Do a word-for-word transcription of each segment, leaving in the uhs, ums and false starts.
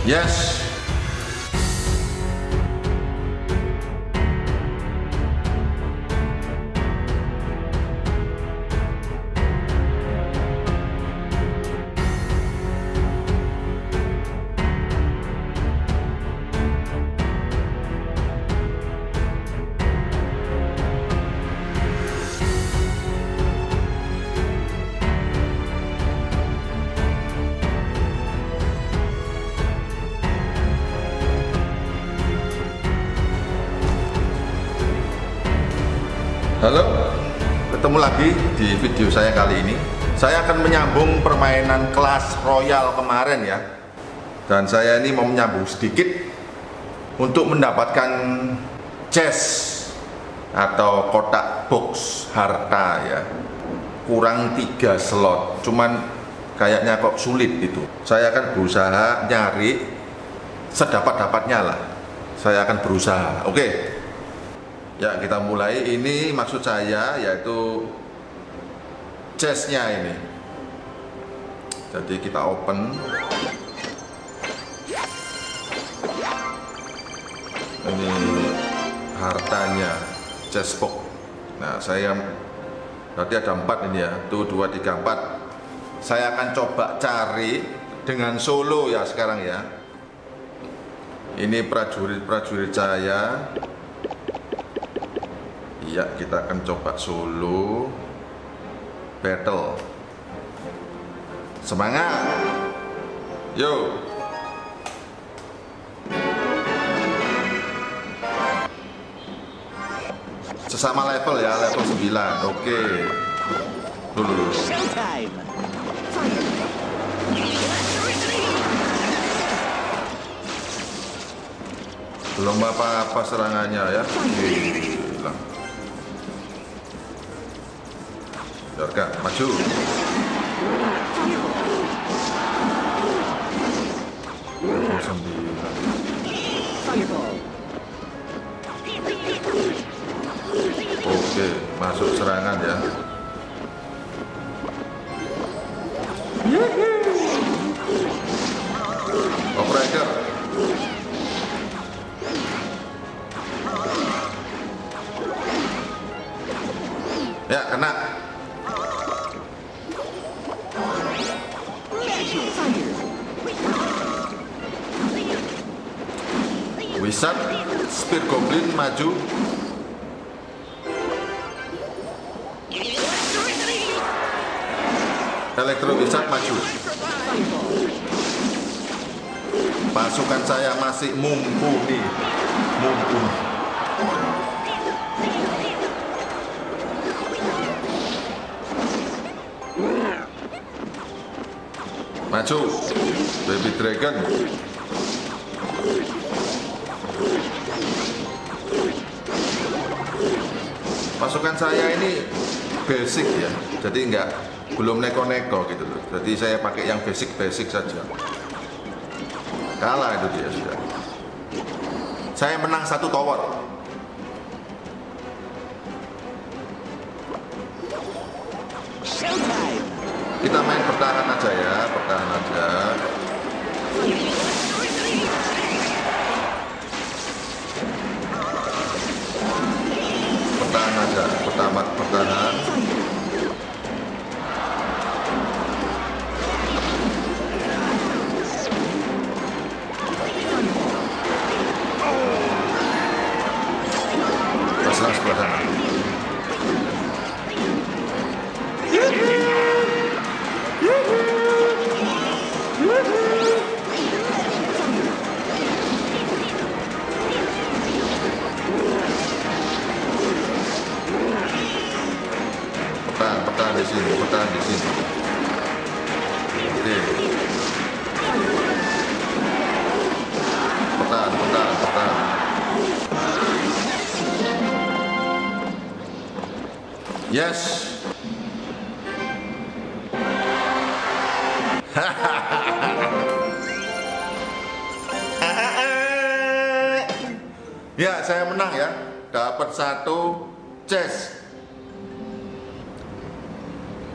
Yes. Halo, ketemu lagi di video saya kali ini. Saya akan menyambung permainan Clash Royale kemarin ya. Dan saya ini mau menyambung sedikit untuk mendapatkan chest atau kotak box harta ya. Kurang tiga slot, cuman kayaknya kok sulit itu. Saya akan berusaha nyari sedapat-dapatnya lah. Saya akan berusaha, oke. Ya, kita mulai. Ini maksud saya yaitu chestnya ini. Jadi kita open. Ini hartanya, chest box. Nah, saya berarti ada empat ini ya. Tuh, dua, tiga, empat. Saya akan coba cari dengan solo ya sekarang ya. Ini prajurit-prajurit saya. Iya, kita akan coba solo battle. Semangat. Yo. Sesama level ya, level sembilan. Oke. Dulu dulu. Belum apa-apa serangannya ya. Hilang. Biarkan, maju. Oke, masuk serangan ya. Operator. Ya, kena. Wizard, Spear Goblin maju. Electro Wizard maju. Pasukan saya masih mumpuni, mumpuni. Maju, Baby Dragon. Pasukan saya ini basic ya, jadi enggak belum neko-neko gitu loh. Jadi saya pakai yang basic-basic saja. Kalah itu dia sudah. Saya menang satu tower. Kita main bertahan aja ya, bertahan aja. Bertahan aja, pertama bertahan. Pasang sebelah sana. Pertahan, pertahan di sini, pertahan di sini. Oke. Pertahan, pertahan, pertahan. Yes. Ya, saya menang ya. Dapat satu chest.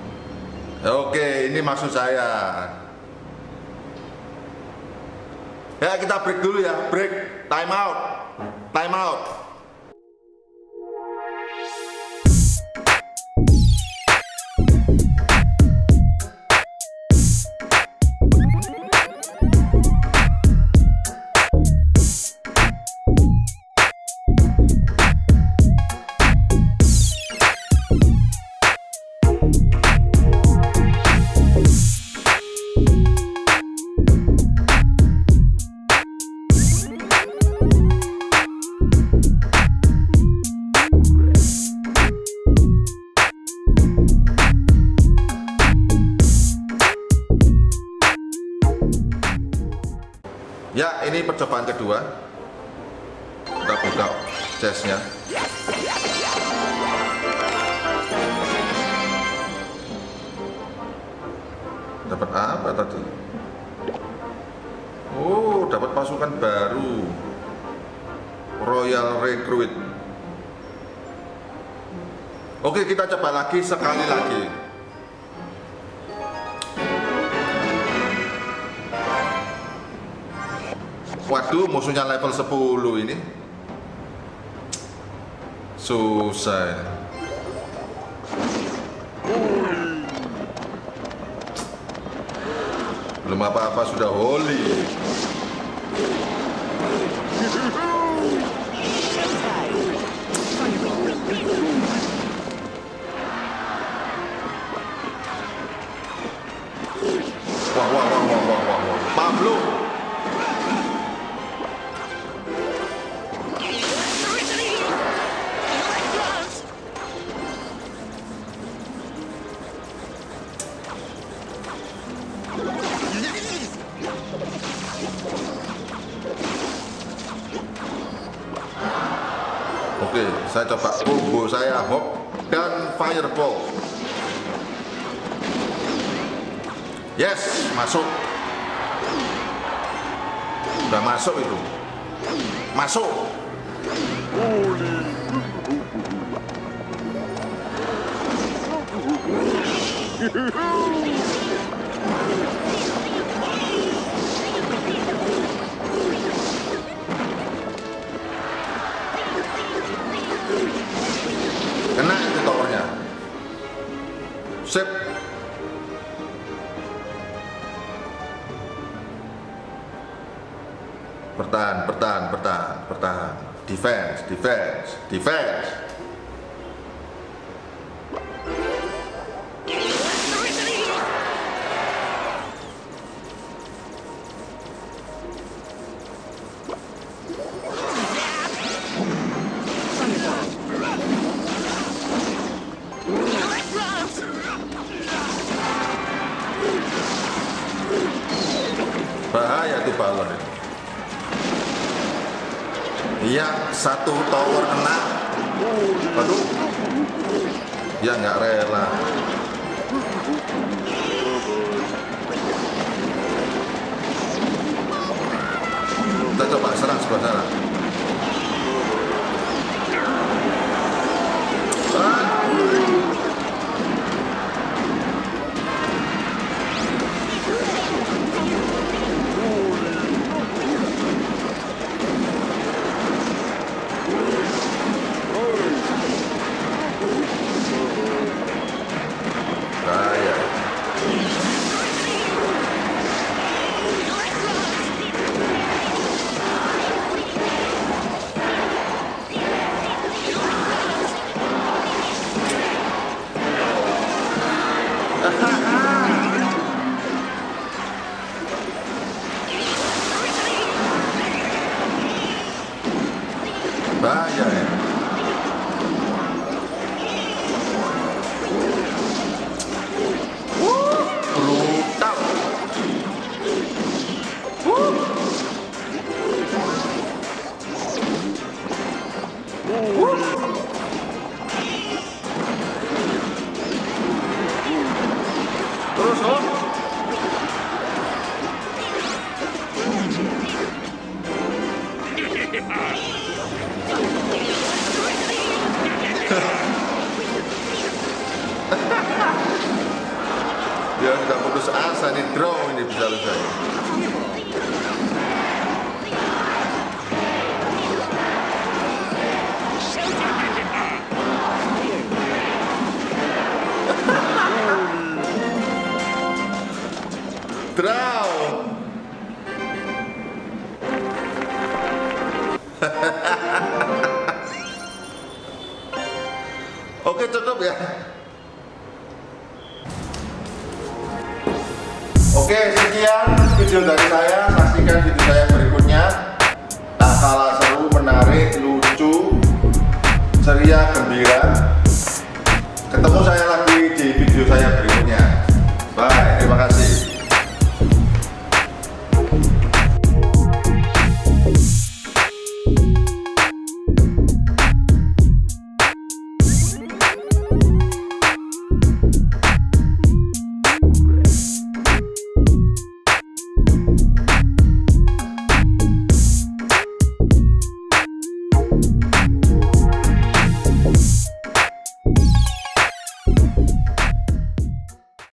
Oke, ini maksud saya. Ya kita break dulu ya, break, time out, time out. Ya, ini percobaan kedua. Kita buka chestnya. Dapat apa tadi? Oh, dapat pasukan baru, Royal Recruit. Oke, kita coba lagi sekali lagi. Waduh, musuhnya level sepuluh ini. Susah. Belum apa-apa sudah holy. Wah, wah, wah, wah, wah, wah, wah. Pablo. Oke, saya coba combo saya Hop dan Fireball. Yes, masuk. Udah masuk itu. Masuk. Kena itu towernya. Sip. Bertahan, bertahan, bertahan, bertahan. Defense, defense, defense. Bahaya tuh balon itu. Iya, satu tower kena. Aduh. Ya nggak rela. Kita coba serang sebelah sana. Ah. Bahaya ya. Wuh, brutal. Wuh. Wuh. Terus oh. Dia sudah putus asa nih, draw ini bisa selesai. Draw. Oke, cukup ya. Oke, sekian video dari saya. Saksikan video saya berikutnya. Tak kalah seru, menarik, lucu, ceria, gembira. Ketemu saya lagi di video